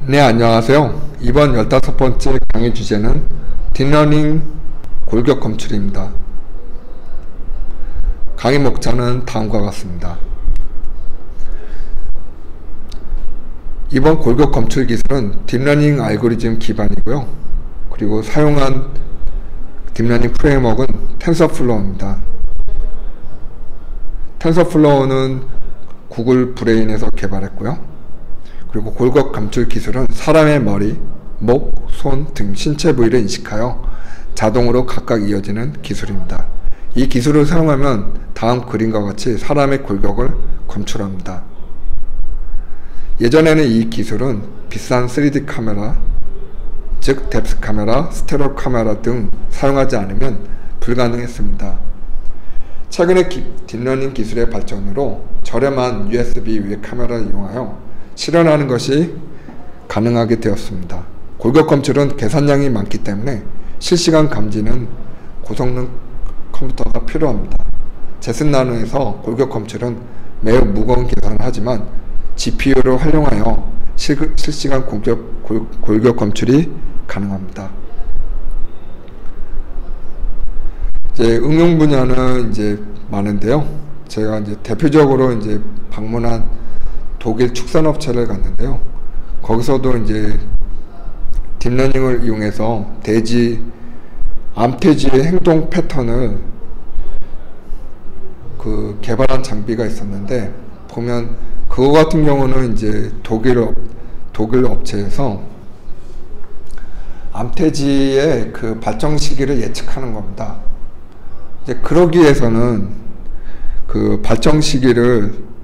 네, 안녕하세요. 이번 15번째 강의 주제는 딥러닝 골격 검출입니다. 강의 목차는 다음과 같습니다. 이번 골격 검출 기술은 딥러닝 알고리즘 기반이고요. 그리고 사용한 딥러닝 프레임워크는 텐서플로우입니다. 텐서플로우는 구글 브레인에서 개발했고요. 그리고 골격 검출 기술은 사람의 머리, 목, 손 등 신체 부위를 인식하여 자동으로 각각 이어지는 기술입니다. 이 기술을 사용하면 다음 그림과 같이 사람의 골격을 검출합니다. 예전에는 이 기술은 비싼 3D 카메라, 즉 뎁스 카메라, 스테레오 카메라 등 사용하지 않으면 불가능했습니다. 최근에 딥러닝 기술의 발전으로 저렴한 USB 외 카메라를 이용하여 실현하는 것이 가능하게 되었습니다. 골격 검출은 계산량이 많기 때문에 실시간 감지는 고성능 컴퓨터가 필요합니다. 제슨 나노에서 골격 검출은 매우 무거운 계산을 하지만 GPU를 활용하여 실시간 골격 검출이 가능합니다. 이제 응용 분야는 이제 많은데요. 제가 이제 대표적으로 이제 방문한 독일 축산업체를 갔는데요. 거기서도 이제 딥러닝을 이용해서 암돼지의 행동 패턴을 개발한 장비가 있었는데, 보면 그거 같은 경우는 이제 독일 업체에서 암돼지의 그 발정 시기를 예측하는 겁니다. 이제 그러기 위해서는 그 발정 시기를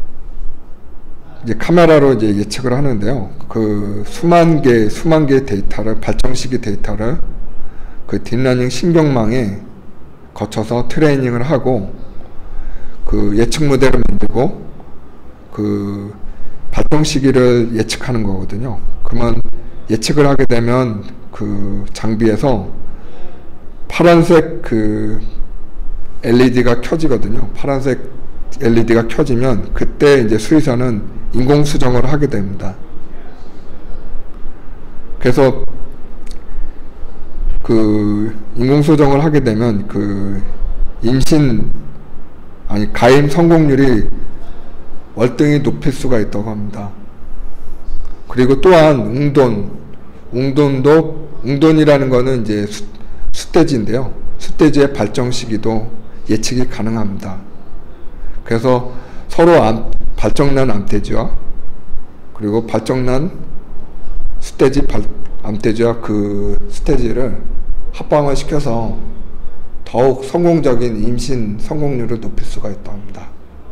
이제 카메라로 이제 예측을 하는데요. 그 수만 개 데이터를, 발정 시기 데이터를 그 딥러닝 신경망에 거쳐서 트레이닝을 하고 그 예측 모델을 만들고 그 발정 시기를 예측하는 거거든요. 그러면 예측을 하게 되면 그 장비에서 파란색 그 LED가 켜지거든요. 파란색 LED가 켜지면 그때 이제 수의사는 인공수정을 하게 됩니다. 그래서 그 인공수정을 하게 되면 그 가임 성공률이 월등히 높일 수가 있다고 합니다. 그리고 또한 웅돈이라는 거는 이제 숫돼지인데요. 숫돼지의 발정 시기도 예측이 가능합니다. 그래서 서로 발정난 암돼지와 그리고 발정난 암돼지와 그 숫돼지를 합방을 시켜서 더욱 성공적인 임신 성공률을 높일 수가 있다고 합니다.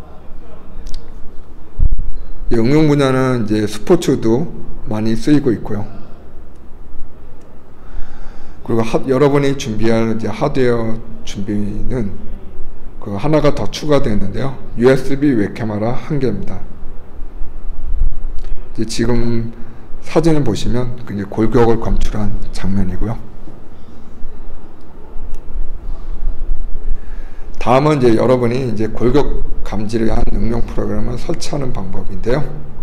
응용 분야는 이제 스포츠도 많이 쓰이고 있고요. 그리고 여러분이 준비할 이제 하드웨어 준비는 그 하나가 더 추가되는데요. USB 웹카메라 1개입니다. 지금 사진을 보시면 이제 골격을 검출한 장면이고요. 다음은 이제 여러분이 이제 골격 감지를 위한 응용 프로그램을 설치하는 방법인데요.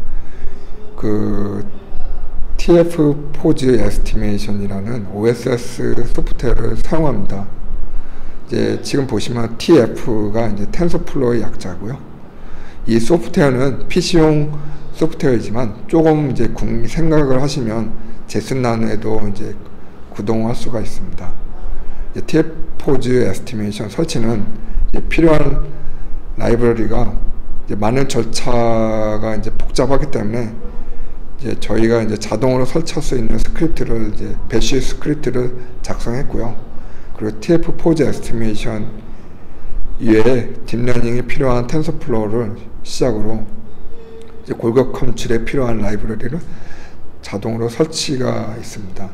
그 TF 포즈 에스티메이션이라는 OSS 소프트웨어를 사용합니다. 지금 보시면 TF가 이제 텐서플로우의 약자고요. 이 소프트웨어는 PC용 소프트웨어이지만 조금 이제 생각을 하시면 제슨 나노에도 이제 구동할 수가 있습니다. TF 포즈 에스티메이션 설치는 필요한 라이브러리가 이제 많은 절차가 이제 복잡하기 때문에 저희가 이제 자동으로 설치할 수 있는 스크립트를 배시 스크립트를 작성했고요. 그리고 TF 포즈 에스티메이션 이외에 딥러닝이 필요한 텐서플로우를 시작으로 이제 골격 검출에 필요한 라이브러리를 자동으로 설치가 있습니다.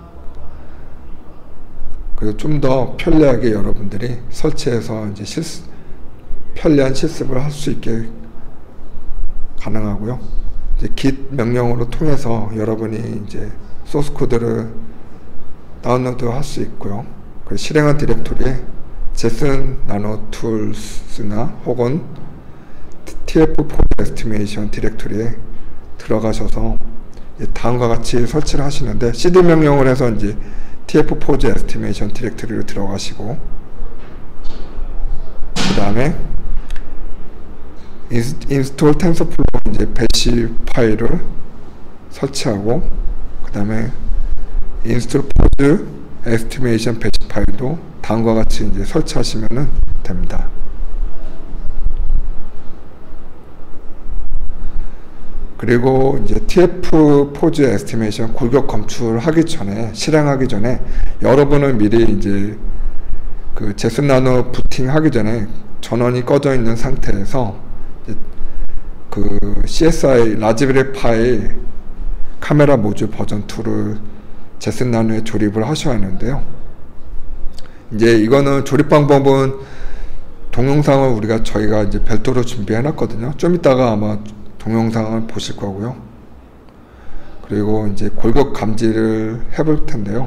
그래서 좀 더 편리하게 여러분들이 설치해서 이제 편리한 실습을 할 수 있게 가능하고요. 이제 git 명령으로 통해서 여러분이 이제 소스 코드를 다운로드 할 수 있고요. 실행한 디렉토리에 제슨 나노 툴스나 혹은 TF 포즈 에스티메이션 디렉토리에 들어가셔서 다음과 같이 설치를 하시는데, cd 명령을 해서 이제 tf 포즈 에스티메이션 디렉터리로 들어가시고, 그 다음에 인스톨 텐서플로우 이제 배시 파일을 설치하고, 그 다음에 인스톨 포즈 에스티메이션 배시 파일도 다음과 같이 이제 설치하시면 됩니다. 그리고 이제 TF 포즈 에스티메이션 골격 검출하기 전에, 실행하기 전에 여러분은 미리 이제 그 제슨 나노 부팅 하기 전에 전원이 꺼져 있는 상태에서 그 CSI 라즈베리 파이 카메라 모듈 버전 2를 제슨 나노에 조립을 하셔야 하는데요. 이제 이거는 조립 방법은 동영상을 저희가 이제 별도로 준비해 놨거든요. 좀 이따가 아마 동영상을 보실 거고요. 그리고 이제 골격 감지를 해볼 텐데요.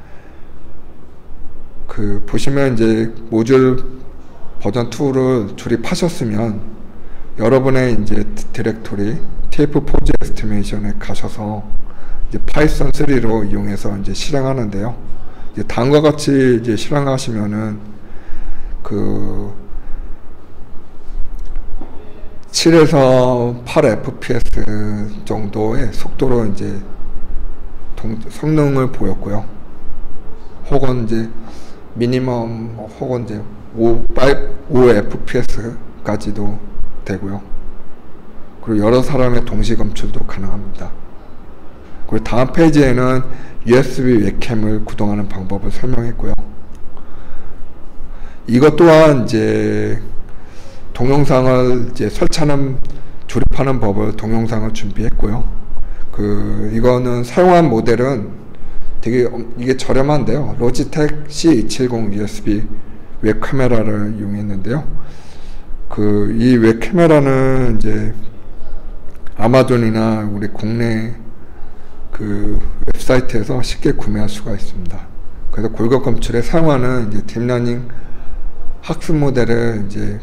그 보시면 이제 모듈 버전 2를 조립하셨으면 여러분의 이제 디렉토리 TF 포즈 에스티메이션에 가셔서 이제 파이썬 3로 이용해서 이제 실행하는데요. 이제 다음과 같이 이제 실행하시면은 그 7에서 8 fps 정도의 속도로 이제 성능을 보였고요. 혹은 이제 미니멈 혹은 이제 5 fps까지도 되고요. 그리고 여러 사람의 동시 검출도 가능합니다. 그리고 다음 페이지에는 USB 웹캠을 구동하는 방법을 설명했고요. 이것 또한 이제 동영상을 이제 설치하는, 조립하는 법을 동영상을 준비했고요. 이거는 사용한 모델은 되게 이게 저렴한데요. 로지텍 C270 USB 웹카메라를 이용했는데요. 이 웹카메라는 이제 아마존이나 우리 국내 그 웹사이트에서 쉽게 구매할 수가 있습니다. 그래서 골격 검출에 사용하는 이제 딥러닝 학습 모델을 이제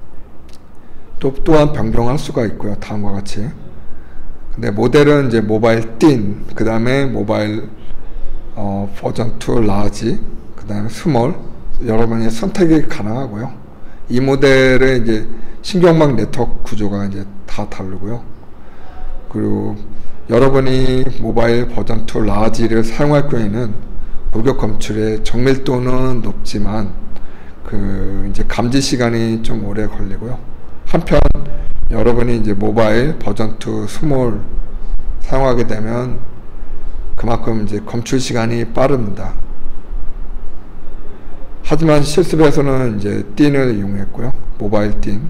또한 변경할 수가 있고요. 다음과 같이. 근데 모델은 이제 모바일 틴, 그 다음에 모바일 버전 2 라지, 그 다음에 스몰, 여러분이 선택이 가능하고요. 이 모델의 이제 신경망 네트워크 구조가 이제 다 다르고요. 그리고 여러분이 모바일 버전 2 라지를 사용할 경우에는 골격 검출의 정밀도는 높지만 이제 감지 시간이 좀 오래 걸리고요. 한편 여러분이 이제 모바일 버전 2 스몰 사용하게 되면 그만큼 이제 검출 시간이 빠릅니다. 하지만 실습에서는 이제 틴을 이용했고요. 모바일 틴.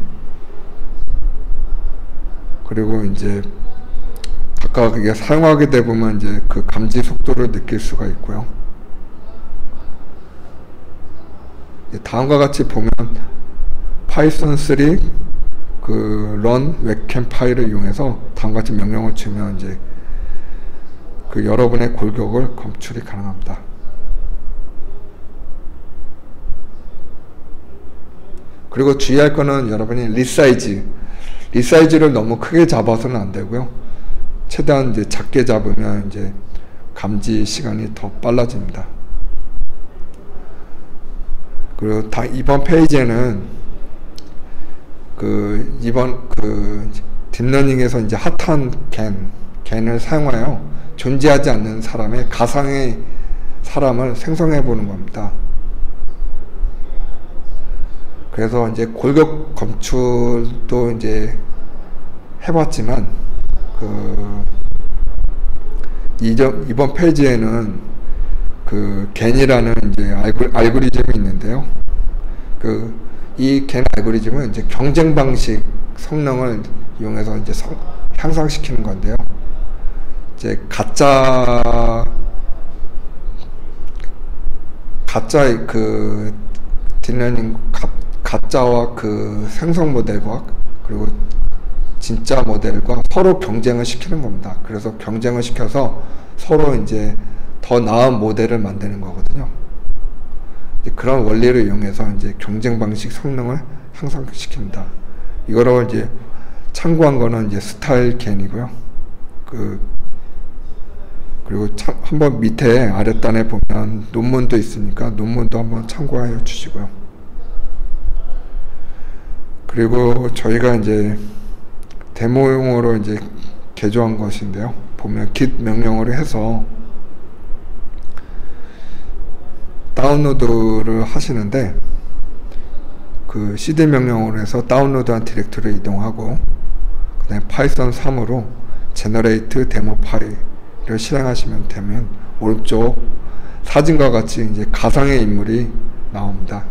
그리고 이제 각각 이게 사용하게 되면 이제 그 감지 속도를 느낄 수가 있고요. 다음과 같이 보면 파이썬 3 run 웹캠 파일을 이용해서 다음과 같이 명령을 주면 이제 여러분의 골격을 검출이 가능합니다. 그리고 주의할 거는 여러분이 리사이즈를 너무 크게 잡아서는 안 되고요. 최대한 이제 작게 잡으면 이제 감지 시간이 더 빨라집니다. 그리고 이번 페이지에는 이번 딥러닝에서 이제 핫한 겐을 사용하여 존재하지 않는 사람의 가상의 사람을 생성해 보는 겁니다. 그래서 이제 골격 검출도 이제 해봤지만 이번 페이지에는 겐이라는 이제 알고리즘이 있는데요. 이 겐 알고리즘은 이제 경쟁 방식 성능을 이용해서 이제 향상시키는 건데요. 이제 가짜 딥러닝 가짜와 생성 모델과 그리고 진짜 모델과 서로 경쟁을 시키는 겁니다. 그래서 경쟁을 시켜서 서로 이제 더 나은 모델을 만드는 거거든요. 그런 원리를 이용해서 이제 경쟁 방식 성능을 향상시킵니다. 이거로 이제 참고한 거는 이제 스타일 겐이고요. 그리고 한번 밑에 아랫단에 보면 논문도 있으니까 논문도 한번 참고하여 주시고요. 그리고 저희가 이제 데모용으로 이제 개조한 것인데요. 보면 git 명령어로 해서 다운로드를 하시는데 그 cd 명령어로 해서 다운로드한 디렉터리를 이동하고 그다음에 파이썬 3으로 generate 데모 파일을 실행하시면 되면 오른쪽 사진과 같이 이제 가상의 인물이 나옵니다.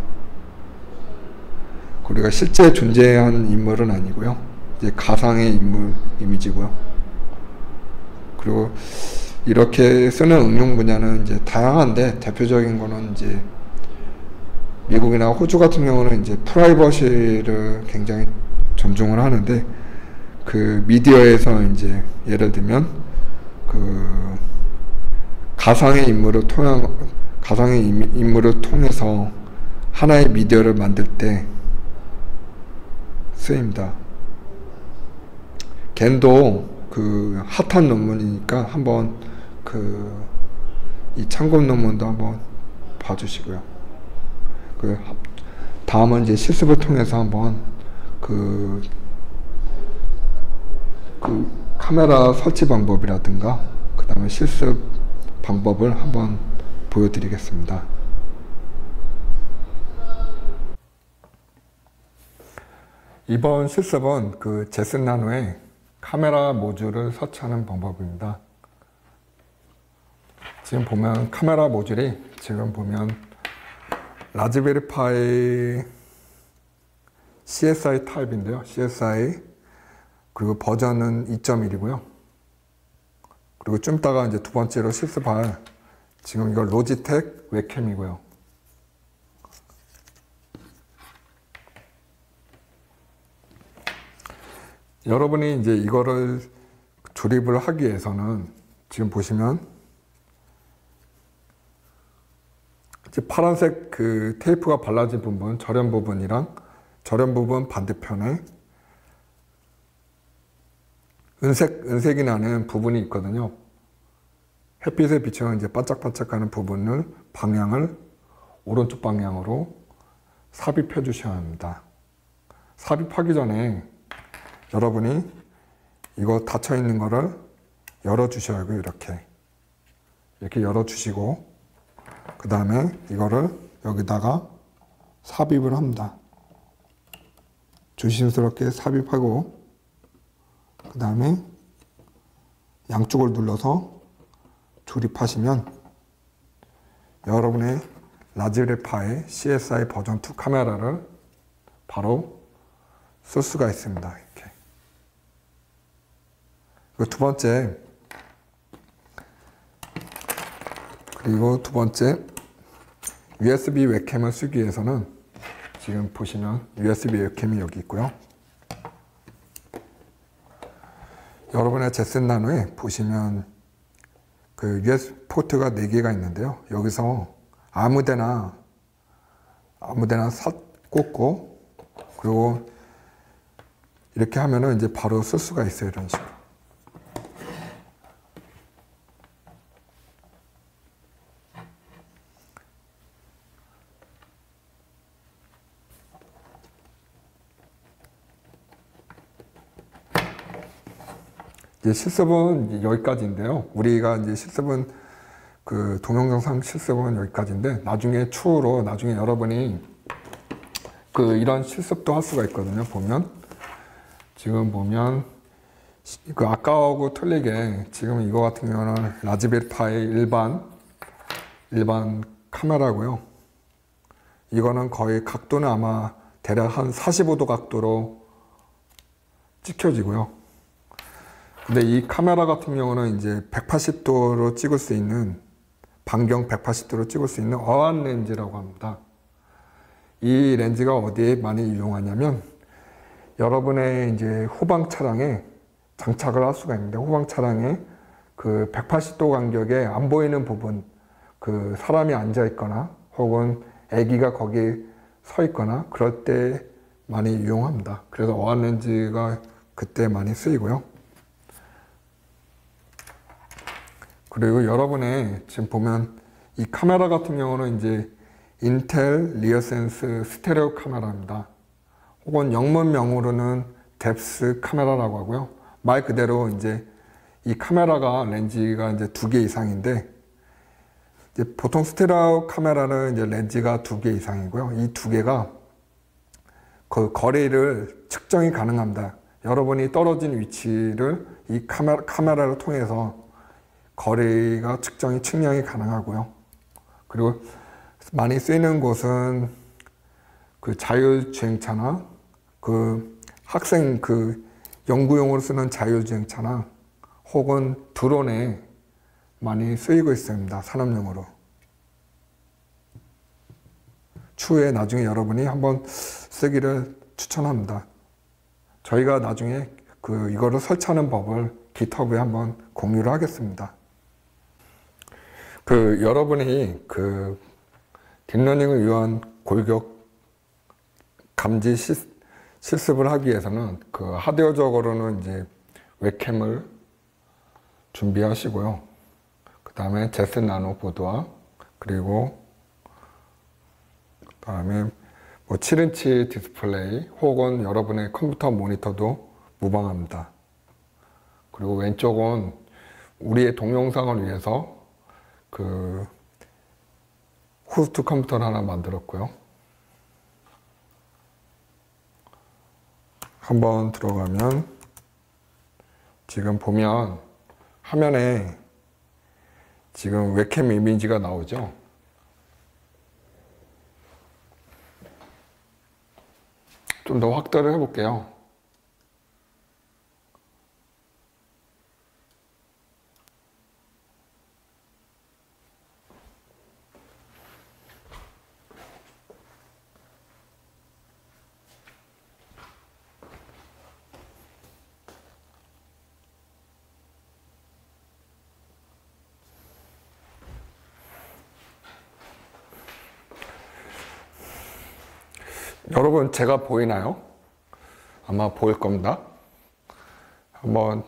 우리가 실제 존재하는 인물은 아니고요. 이제 가상의 인물 이미지고요. 그리고 이렇게 쓰는 응용 분야는 이제 다양한데 대표적인 거는 이제 미국이나 호주 같은 경우는 이제 프라이버시를 굉장히 존중을 하는데 그 미디어에서 이제 예를 들면 그 가상의 인물을 통해서 하나의 미디어를 만들 때 쓰입니다. 겐도 그 핫한 논문이니까 한번 이 참고 논문도 한번 봐주시고요. 그 다음은 이제 실습을 통해서 한번 그 카메라 설치 방법이라든가 그 다음에 실습 방법을 한번 보여드리겠습니다. 이번 실습은 그 제슨 나노의 카메라 모듈을 설치하는 방법입니다. 지금 보면 카메라 모듈이 지금 보면 라즈베리 파이 CSI 타입인데요. CSI 그리고 버전은 2.1이고요. 그리고 좀 이따가 이제 두 번째로 실습할 지금 이거 로지텍 웹캠이고요. 여러분이 이제 이거를 조립을 하기 위해서는 지금 보시면 이제 파란색 그 테이프가 발라진 부분, 절연 부분이랑 절연 부분 반대편에 은색이 나는 부분이 있거든요. 햇빛에 비춰 이제 반짝반짝하는 부분을 방향을 오른쪽 방향으로 삽입해 주셔야 합니다. 삽입하기 전에 여러분이 이거 닫혀 있는 거를 열어 주셔야 하고요. 이렇게 열어 주시고 그 다음에 이거를 여기다가 삽입을 합니다. 조심스럽게 삽입하고 그 다음에 양쪽을 눌러서 조립하시면 여러분의 라즈베리 파이 CSI 버전 2 카메라를 바로 쓸 수가 있습니다. 이렇게. 두 번째, 그리고 두 번째 USB 웹캠을 쓰기 위해서는 지금 보시면 USB 웹캠이 여기 있고요. 여러분의 제슨 나노에 보시면 그 USB 포트가 4개가 있는데요. 여기서 아무데나 꽂고 그리고 이렇게 하면은 이제 바로 쓸 수가 있어요. 이런 식으로. 이제 실습은 여기까지인데요. 우리가 이제 실습은 그 동영상 실습은 여기까지인데 나중에 여러분이 그 이런 실습도 할 수가 있거든요. 지금 보면 그 아까하고 틀리게 지금 이거 같은 경우는 라즈베리 파이 일반 카메라고요. 이거는 거의 각도는 아마 대략 한 45도 각도로 찍혀지고요. 근데 이 카메라 같은 경우는 이제 180도로 찍을 수 있는 반경 180도로 찍을 수 있는 어안 렌즈라고 합니다. 이 렌즈가 어디에 많이 이용하냐면 여러분의 이제 후방 차량에 장착을 할 수가 있는데 후방 차량에 그 180도 간격에 안 보이는 부분 그 사람이 앉아 있거나 혹은 아기가 거기에 서 있거나 그럴 때 많이 이용합니다. 그래서 어안 렌즈가 그때 많이 쓰이고요. 그리고 여러분의 지금 보면 이 카메라 같은 경우는 이제 인텔 리어센스 스테레오 카메라입니다. 혹은 영문명으로는 뎁스 카메라라고 하고요. 말 그대로 이제 이 카메라가 렌즈가 이제 2개 이상인데, 이제 보통 스테레오 카메라는 이제 렌즈가 2개 이상이고요. 이 2개가 그 거리를 측정이 가능합니다. 여러분이 떨어진 위치를 이 카메라를 통해서 거리가 측량이 가능하고요. 그리고 많이 쓰이는 곳은 그 자율주행차나 그 학생 그 연구용으로 쓰는 자율주행차나 혹은 드론에 많이 쓰이고 있습니다. 산업용으로. 추후에 나중에 여러분이 한번 쓰기를 추천합니다. 저희가 나중에 이거를 설치하는 법을 GitHub에 한번 공유를 하겠습니다. 여러분이 딥러닝을 위한 골격 감지 실습을 하기 위해서는 하드웨어적으로는 이제 웹캠을 준비하시고요. 그 다음에 제슨 나노 보드와 그리고 그 다음에 7인치 디스플레이 혹은 여러분의 컴퓨터 모니터도 무방합니다. 그리고 왼쪽은 우리의 동영상을 위해서 호스트 컴퓨터를 하나 만들었고요. 한번 들어가면 지금 보면 화면에 지금 웹캠 이미지가 나오죠. 좀 더 확대를 해볼게요. 여러분 제가 보이나요? 아마 보일 겁니다. 한번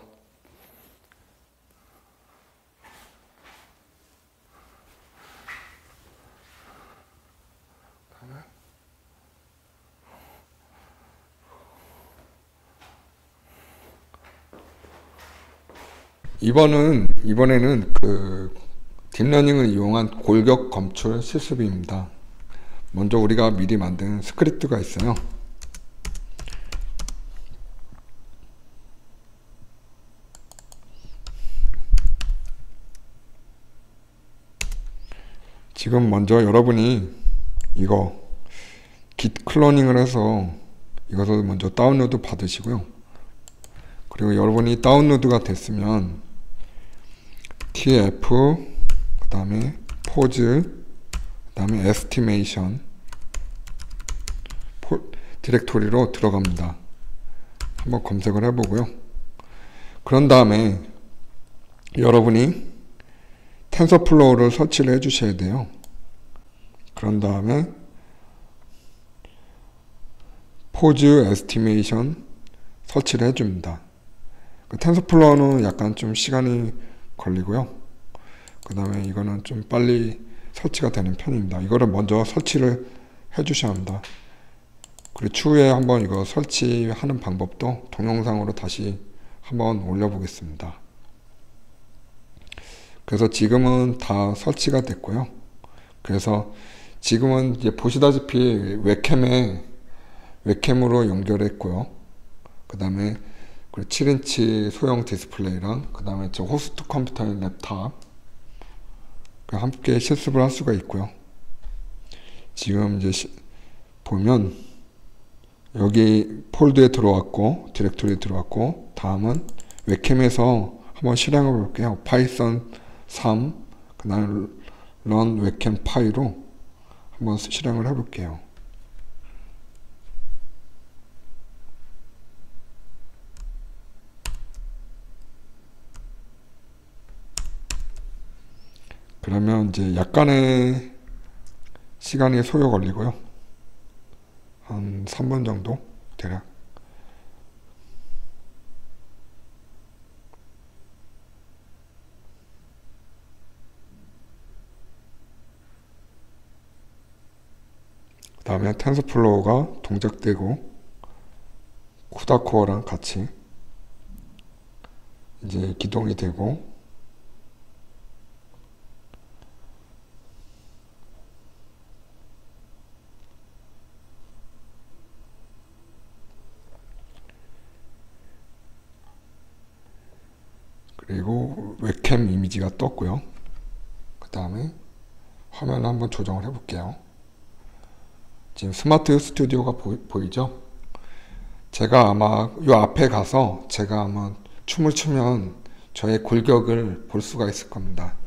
이번에는 딥러닝을 이용한 골격 검출 실습입니다. 먼저 우리가 미리 만든 스크립트가 있어요. 지금 먼저 여러분이 이거 git 클로닝을 해서 이것을 먼저 다운로드 받으시고요. 그리고 여러분이 다운로드가 됐으면 tf 그 다음에 pose 그 다음에 estimation 디렉토리로 들어갑니다. 한번 검색을 해보고요. 그런 다음에 여러분이 텐서플로우를 설치를 해주셔야 돼요. 그런 다음에 pose estimation 설치를 해줍니다. 텐서플로우는 약간 좀 시간이 걸리고요. 그 다음에 이거는 좀 빨리 설치가 되는 편입니다. 이거를 먼저 설치를 해주셔야 합니다. 그리고 추후에 한번 이거 설치하는 방법도 동영상으로 다시 한번 올려보겠습니다. 그래서 지금은 다 설치가 됐고요. 그래서 지금은 이제 보시다시피 웹캠으로 연결했고요. 그 다음에 7인치 소형 디스플레이랑 그 다음에 저 호스트 컴퓨터의 랩탑 함께 실습을 할 수가 있고요. 지금 이제 보면 여기 폴드에 들어왔고 디렉토리에 들어왔고, 다음은 웹캠에서 한번 실행해 볼게요. 파이썬 3 그 다음에 run 웹캠 파이로 한번 실행을 해 볼게요. 그러면 이제 약간의 시간이 소요 걸리고요. 한 3분 정도 대략. 그 다음에 텐서플로우가 동작되고 쿠다 코어랑 같이 이제 기동이 되고, 그리고 웹캠 이미지가 떴고요. 그 다음에 화면을 한번 조정을 해 볼게요. 지금 스마트 스튜디오가 보이죠? 제가 아마 요 앞에 가서 제가 한번 춤을 추면 저의 골격을 볼 수가 있을 겁니다.